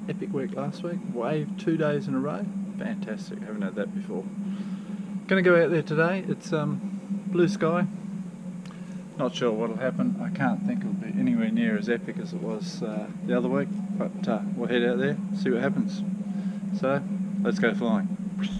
Epic week last week. Wave 2 days in a row. Fantastic. Haven't had that before. Gonna go out there today. It's blue sky. Not sure what'll happen. I can't think it'll be anywhere near as epic as it was the other week, but we'll head out there, see what happens. So let's go flying.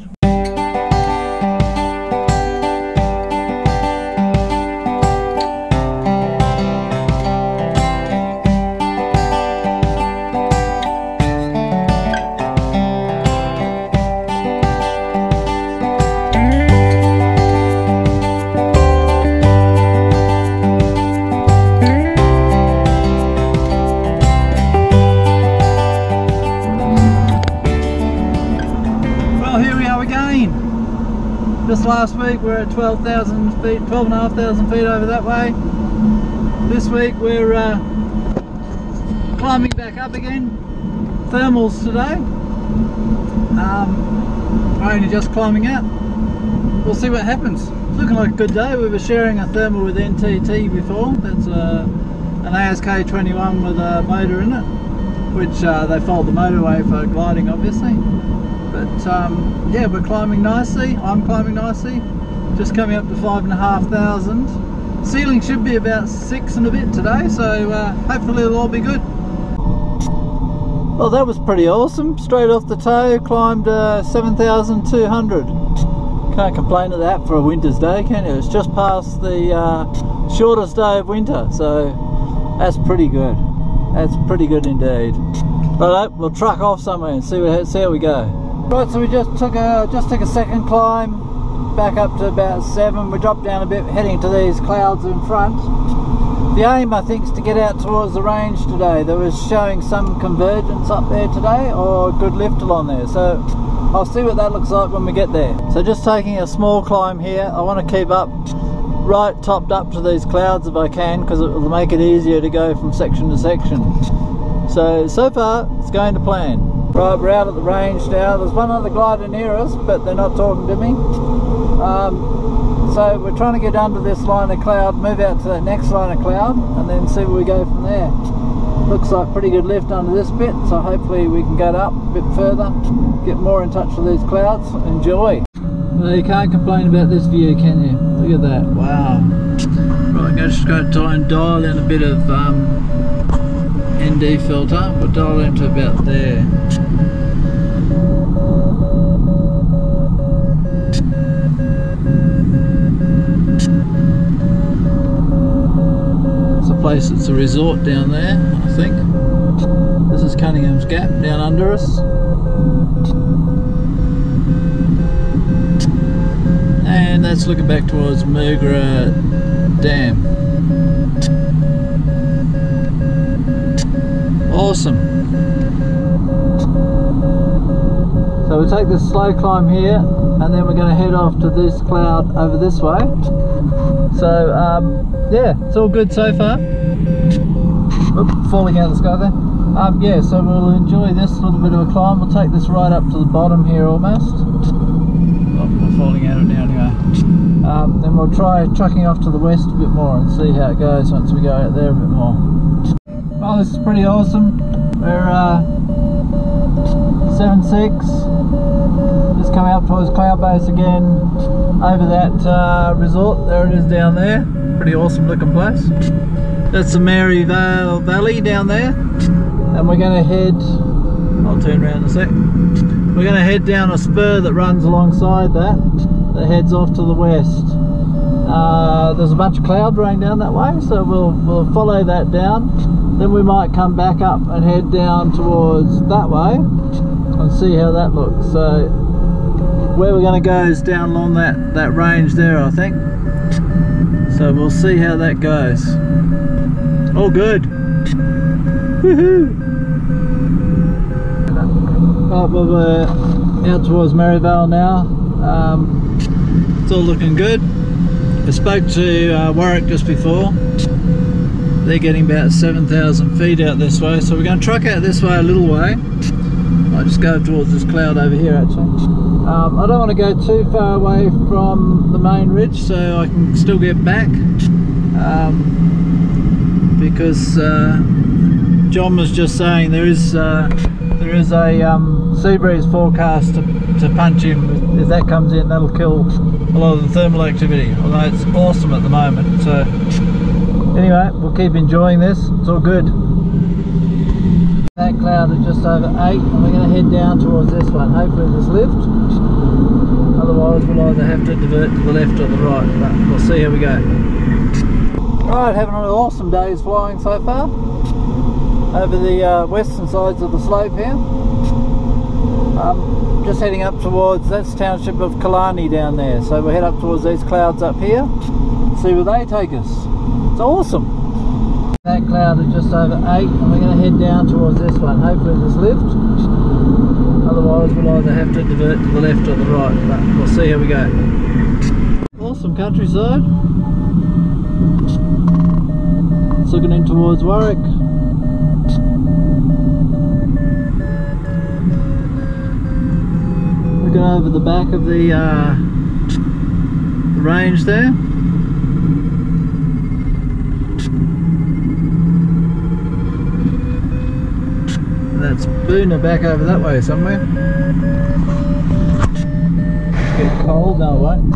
Just last week we're at 12,000 feet, 12,500 feet over that way. This week we're climbing back up again. Thermals today. Only just climbing out. We'll see what happens. It's looking like a good day. We were sharing a thermal with NTT before. That's an ASK21 with a motor in it, which they fold the motorway for gliding obviously. But yeah, we're climbing nicely. I'm climbing nicely. Just coming up to 5,500. Ceiling should be about 6 and a bit today, so hopefully it'll all be good. Well, that was pretty awesome. Straight off the toe, climbed 7,200. Can't complain of that for a winter's day, can you? It's just past the shortest day of winter, so that's pretty good. That's pretty good indeed. Right, we'll truck off somewhere and see how we go. Right, so we just took a second climb back up to about 7. We dropped down a bit, heading to these clouds in front. The aim, I think, is to get out towards the range today. There was showing some convergence up there today, or good lift along there. So I'll see what that looks like when we get there. So just taking a small climb here. I want to keep up right topped up to these clouds if I can, because it will make it easier to go from section to section. So far it's going to plan. Right, we're out at the range now. There's one other glider near us, but they're not talking to me. So we're trying to get under this line of cloud, move out to the next line of cloud, and then see where we go from there. Looks like pretty good lift under this bit, so hopefully we can go up a bit further, get more in touch with these clouds. Enjoy. Well, you can't complain about this view, can you? Look at that. Wow. Right, I'm just going to try and dial in a bit of ND filter. We'll dial into about there. It's a place, it's a resort down there, I think. This is Cunningham's Gap down under us. And that's looking back towards Murgra Dam. Awesome. So we'll take this slow climb here, and then we're going to head off to this cloud over this way. So yeah, it's all good so far. Oop, falling out of the sky there. Yeah, so we'll enjoy this little bit of a climb. We'll take this right up to the bottom here almost. Oh, we're falling out of it now anyway. Then we'll try trucking off to the west a bit more and see how it goes once we go out there a bit more. Oh, this is pretty awesome. We're 7.6, just coming up towards cloud base again, over that resort. There it is down there. Pretty awesome looking place. That's the Maryvale Valley down there, and we're going to head, I'll turn around in a sec, we're going to head down a spur that runs alongside that heads off to the west. There's a bunch of cloud rain down that way, so we'll follow that down. Then we might come back up and head down towards that way and see how that looks. So where we're going to go is down along that range there, I think. So we'll see how that goes. All good. Woohoo! Right, well, we're out towards Maryvale now. It's all looking good. I spoke to Warwick just before. They're getting about 7,000 feet out this way, so we're going to truck out this way a little way. I'll just go towards this cloud over here actually. I don't want to go too far away from the main ridge so I can still get back, because John was just saying there is a sea breeze forecast to punch in. If that comes in, that'll kill a lot of the thermal activity, although it's awesome at the moment. So anyway, we'll keep enjoying this. It's all good. That cloud is just over 8 and we're going to head down towards this one. Hopefully this lift. Otherwise we'll either have to divert to the left or the right, but we'll see how we go. Right, having an awesome day's flying so far over the western sides of the slope here. Just heading up towards, that's township of Killarney down there, so we'll head up towards these clouds up here, see where they take us. It's awesome. That cloud is just over 8 and we're going to head down towards this one. Hopefully this lift. Otherwise we'll either have to divert to the left or the right, but we'll see how we go. Awesome countryside. It's looking in towards Warwick. Looking over the back of the range there. That's Boona back over that way somewhere. It's getting cold, no it won't.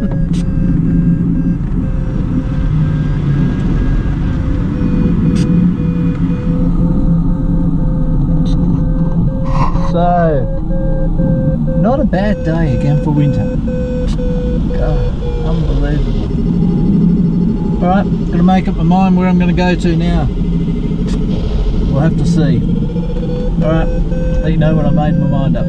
So, not a bad day again for winter. God, unbelievable. Alright, gonna make up my mind where I'm gonna go to now. We'll have to see. Alright, let you know when I made my mind up.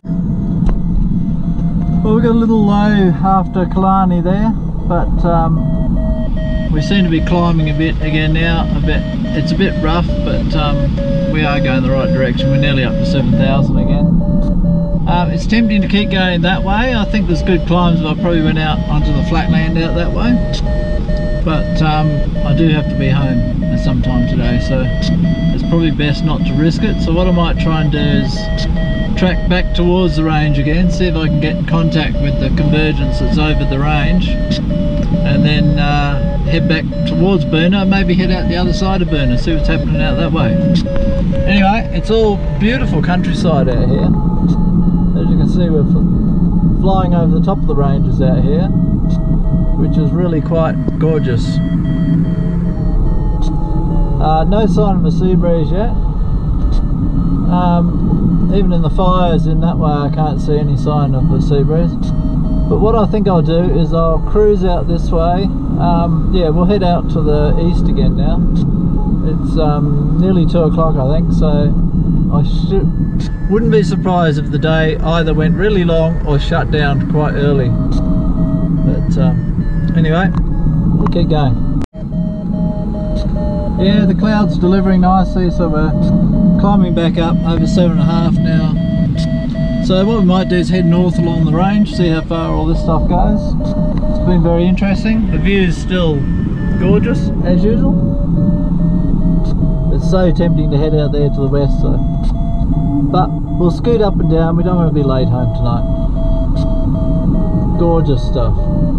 Well, we've got a little low after Killarney there, but we seem to be climbing a bit again now. It's a bit rough, but we are going the right direction. We're nearly up to 7,000 again. It's tempting to keep going that way. I think there's good climbs, but I probably went out onto the flat land out that way. But I do have to be home at some time today, so it's probably best not to risk it. So what I might try and do is track back towards the range again, see if I can get in contact with the convergence that's over the range, and then head back towards Boona, maybe head out the other side of Boona, see what's happening out that way. Anyway, it's all beautiful countryside out here. As you can see, we're flying over the top of the ranges out here, which is really quite gorgeous. No sign of a sea breeze yet. Even in the fires in that way I can't see any sign of a sea breeze. But what I think I'll do is I'll cruise out this way. Yeah, we'll head out to the east again now. It's nearly 2 o'clock I think, so I wouldn't be surprised if the day either went really long or shut down quite early. But anyway, we'll keep going. Yeah, the cloud's delivering nicely, so we're climbing back up over 7.5 now. So what we might do is head north along the range, see how far all this stuff goes. It's been very interesting. The view is still gorgeous as usual. It's so tempting to head out there to the west, so. But we'll scoot up and down. We don't want to be late home tonight. Gorgeous stuff.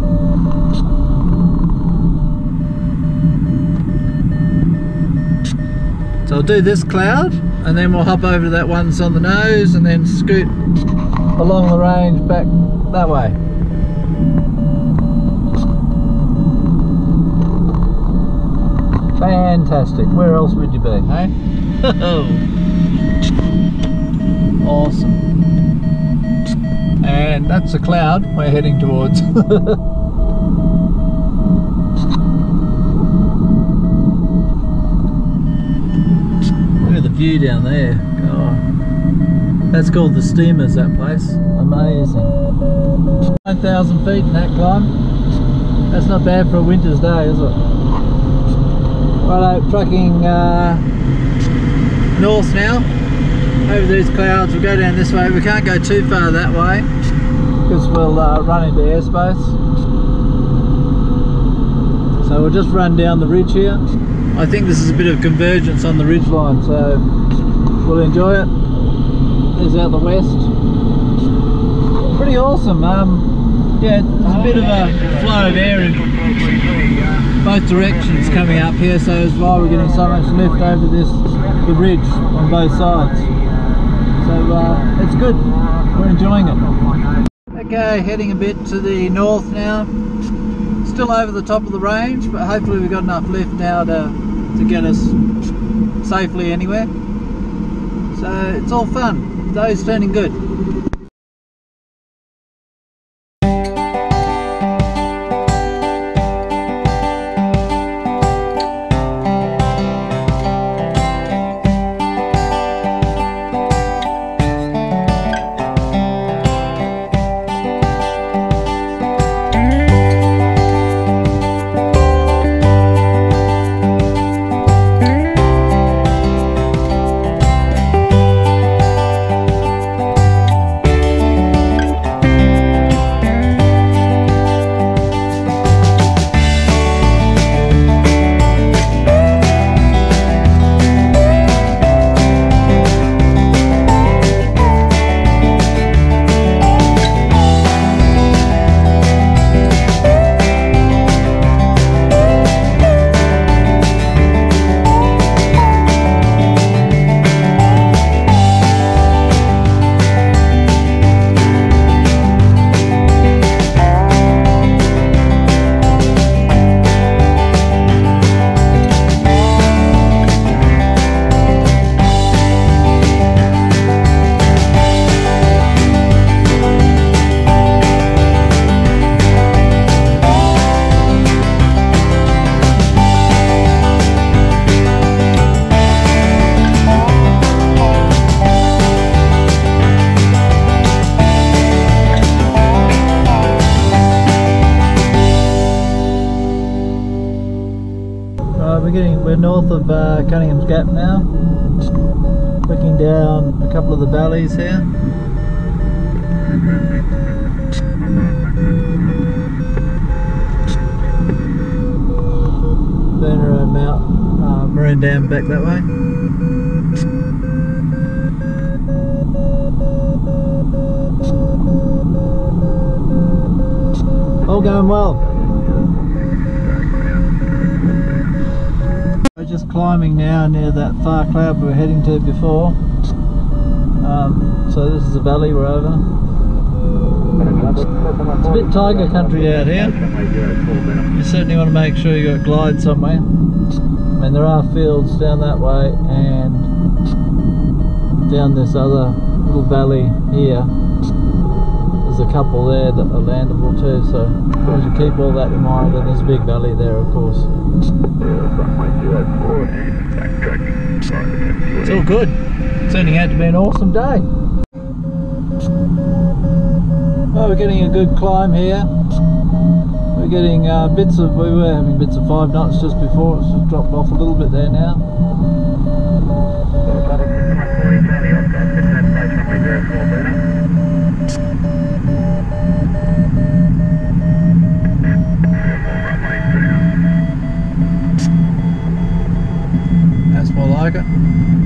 So I'll do this cloud and then we'll hop over to that one that's on the nose and then scoot along the range back that way. Fantastic. Where else would you be, hey? Awesome. And that's a cloud we're heading towards. View down there. God. That's called the Steamers, that place. Amazing. 9,000 feet in that climb. That's not bad for a winter's day, is it? Righto, trucking north now over these clouds. We'll go down this way. We can't go too far that way because we'll run into airspace. So we'll just run down the ridge here. I think this is a bit of convergence on the ridge line, so we'll enjoy it. There's out the west. Pretty awesome. Yeah, there's a bit of a flow of air in both directions coming up here, so as well we're getting so much lift over the ridge on both sides. So it's good, we're enjoying it. Okay, heading a bit to the north now. Still over the top of the range, but hopefully we've got enough lift now to get us safely anywhere. So it's all fun, the day's turning good. We're north of Cunningham's Gap now, looking down a couple of the valleys here. Burner Mount Marine Dam back that way. All going well. We're just climbing now near that far cloud we were heading to before. So this is the valley we're over. It's a bit tiger country out here. You certainly want to make sure you got glide somewhere. I mean, there are fields down that way and down this other little valley here. There's a couple there that are landable too, so as long as you keep all that in mind, and there's a big valley there of course. It's all good. It's turning out to be an awesome day. Well, we're getting a good climb here. We're getting we were having bits of 5 knots just before, it's just dropped off a little bit there now. That's more like it.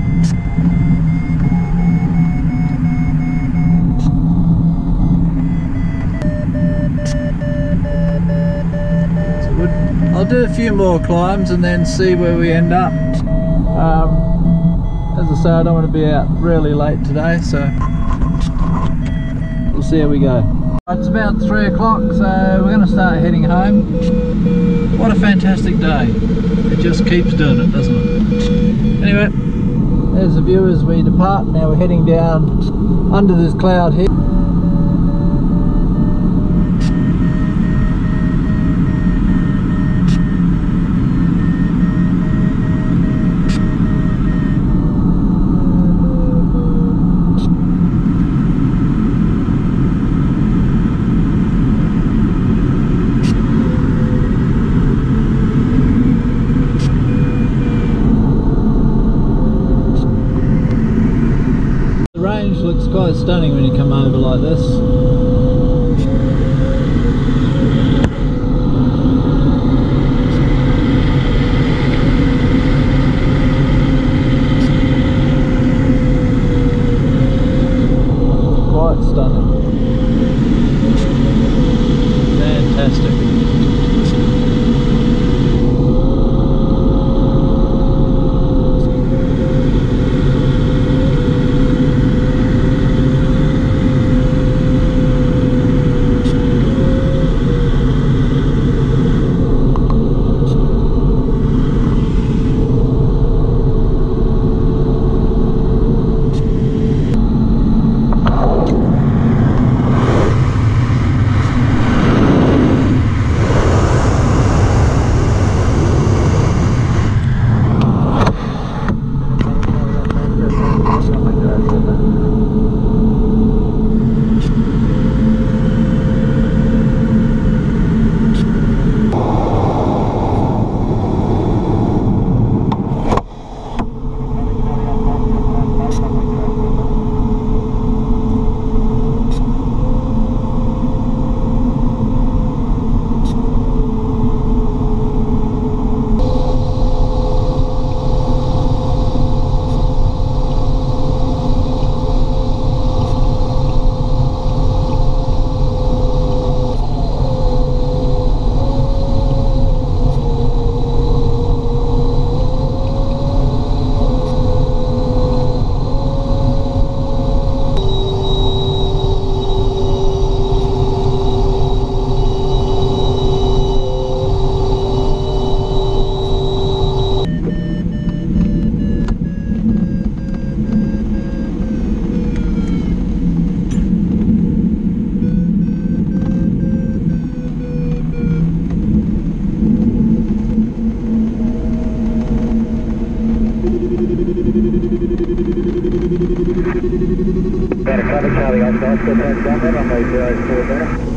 I'll do a few more climbs and then see where we end up. As I say, I don't want to be out really late today, so we'll see how we go. It's about 3 o'clock, so we're going to start heading home. What a fantastic day. It just keeps doing it, doesn't it? Anyway, there's the view as we depart. Now we're heading down under this cloud here. Looks quite stunning when you come over like this. Quite stunning. Fantastic. Better cover, Charlie Oscar, still turns down there, runway 04 better.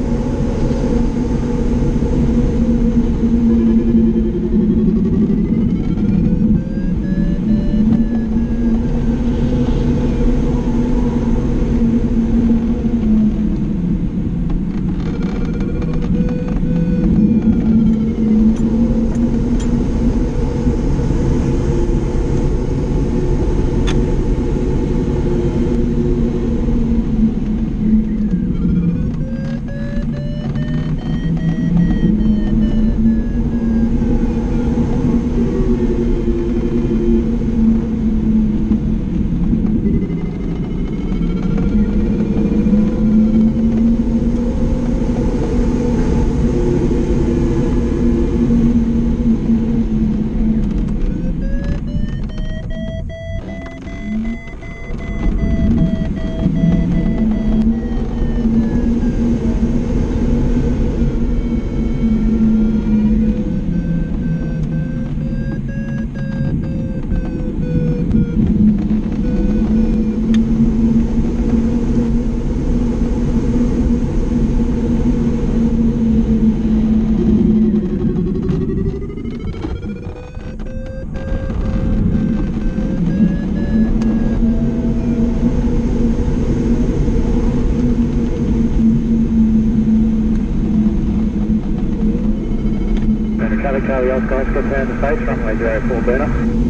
Charlie Oscar, still turn the face, runway 04 better.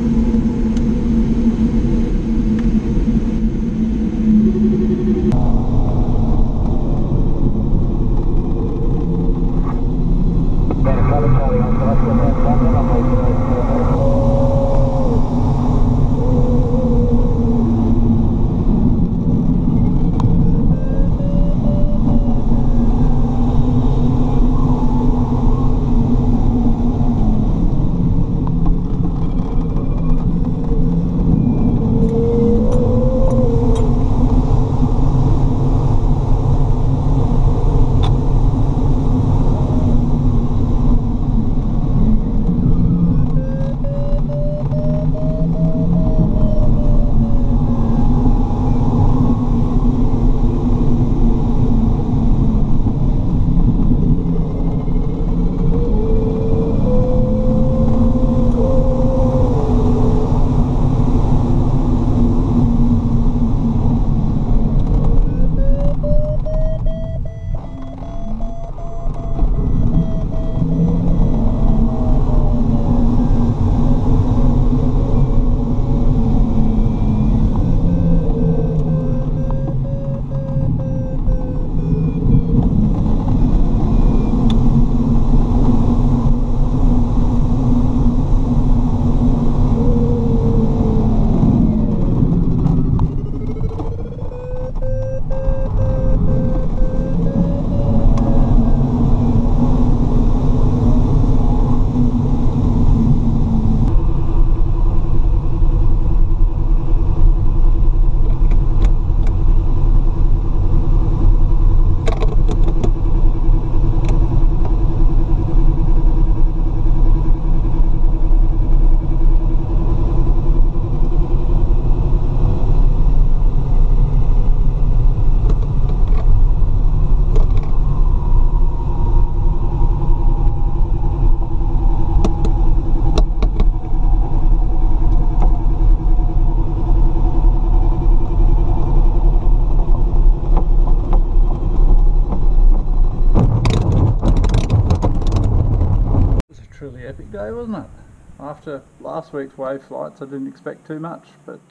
Truly epic day, wasn't it? After last week's wave flights I didn't expect too much, but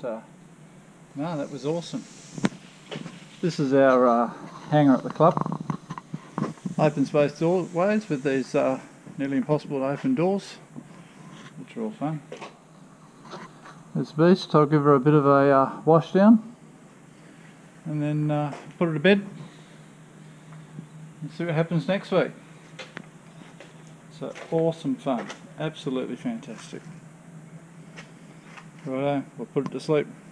no, that was awesome. This is our hangar at the club. Open space doorways with these nearly impossible to open doors, which are all fun. There's the beast. I'll give her a bit of a wash down and then put her to bed and see what happens next week. So awesome fun, absolutely fantastic. Righto, we'll put it to sleep.